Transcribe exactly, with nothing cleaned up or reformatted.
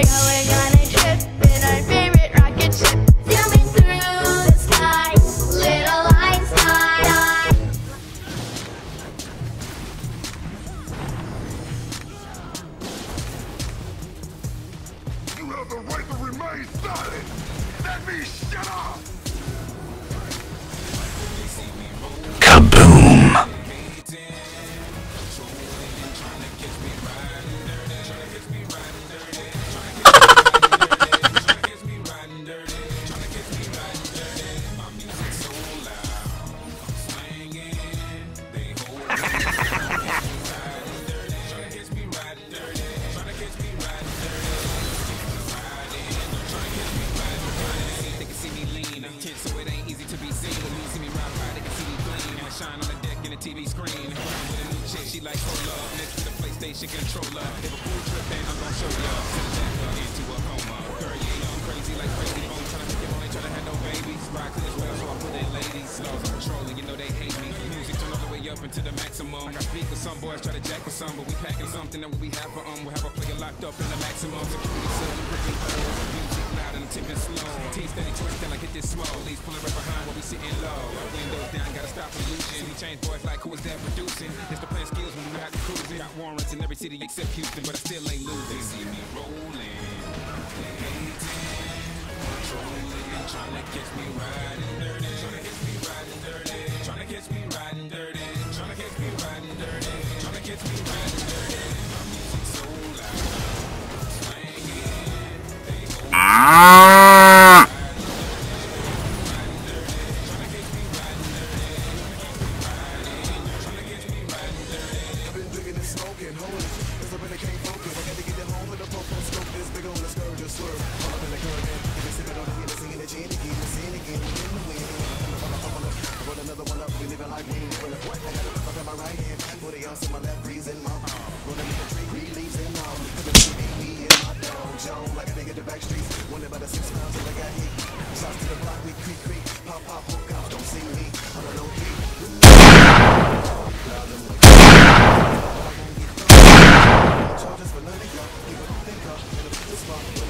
Going on a trip in our favorite rocket ship, zooming through the sky, little Einstein. You have the right to remain silent! That means shut up! Kaboom! So it ain't easy to be seen. When you see me ride by, they can see me gleam. And I shine on the deck in the T V screen. With a new chick, she like cola. Next to the PlayStation controller. If a fool trip, then I'm gon' show ya. Send that girl into a coma. Girl, yeah, I'm crazy like crazy bone. Tryna make it on, they tryna have no babies. Ride to this well, so I put in ladies. Laws of control, and you know they hate me. Music turn all the way up into the maximum. I got speakers, some boys try to jack for some, but we packing something that we have for um. We have a player locked up in the maximum. Security system, gripping holes. Music loud and I'm tipping slow. T steady twisting like hit this small. Leaves pulling right behind while we sitting low. Our windows down, gotta stop pollution. We change boys like who is that producing? It's the plan skills when we out cruising. Got warrants in every city except Houston, but I still ain't losing. They see me rolling, hating, controlling, trying to catch me riding dirty, trying to catch me riding dirty, trying to catch me riding dirty, trying to catch me riding dirty, trying to catch me riding dirty. My music so loud, swinging, they hold Ah! Charges for none of y'all, people don't think y'all in a spot.